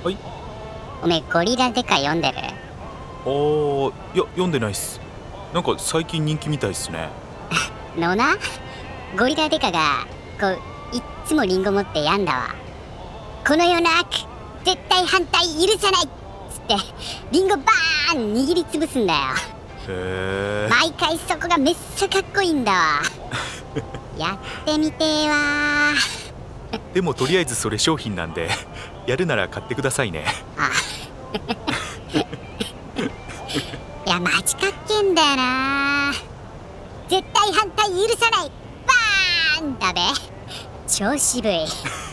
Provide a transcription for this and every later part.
はい。 おめえゴリラデカ読んでる？ いや、読んでないっす。なんか最近人気みたいっすね。 のな、ゴリラデカがこういっつもリンゴ持ってやんだわ。この世の悪、絶対反対許さないっつってリンゴバーン握りつぶすんだよ。 へえ。 毎回そこがめっちゃかっこいいんだわ。やってみてーわー。 でもとりあえずそれ商品なんでやるなら買ってくださいね。 あいや、マジかっけんだよな。絶対反対許さないバーンだべ。超渋い。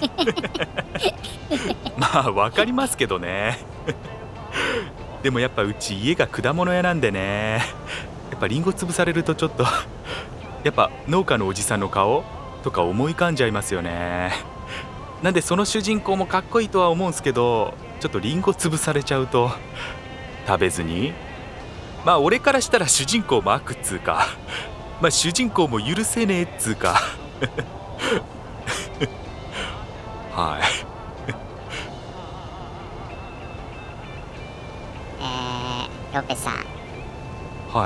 まあわかりますけどね。でもやっぱうち家が果物屋なんでね、やっぱリンゴ潰されるとちょっとやっぱ農家のおじさんの顔とか思い浮かんじゃいますよね。なんでその主人公もかっこいいとは思うんすけど、ちょっとリンゴ潰されちゃうと食べずに、まあ俺からしたら主人公も悪っつうか、まあ主人公も許せねえっつうか。はい。 ロペさん、 はい。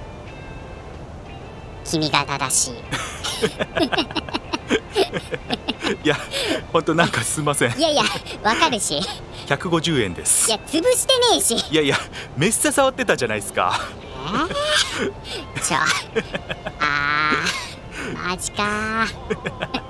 君が正しい。 いや、ほんとなんかすいません。 いやいや、わかるし。 150円です。 いや、潰してねえし。 いやいや、めっちゃ触ってたじゃないですか。 マジかー。